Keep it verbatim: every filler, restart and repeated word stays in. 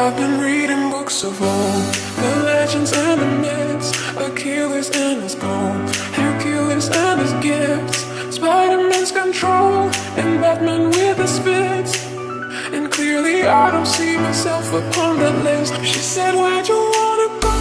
I've been reading books of old, the legends and the myths, Achilles and his gold, Hercules and his gifts, Spider-Man's control, and Batman with his fits. And clearly I don't see myself upon that list. She said, where'd you wanna go?